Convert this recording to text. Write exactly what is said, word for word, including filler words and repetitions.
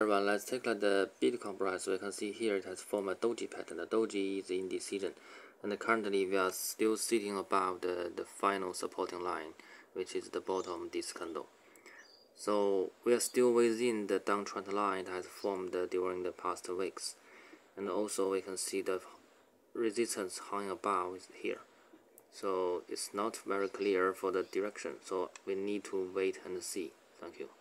Everyone, let's take like the Bitcoin price. So you can see here it has formed a doji pattern. The doji is indecision, and currently we are still sitting above the, the final supporting line, which is the bottom of this candle. So we are still within the downtrend line that has formed during the past weeks, and also we can see the resistance hung above is here. So it's not very clear for the direction, so we need to wait and see. Thank you.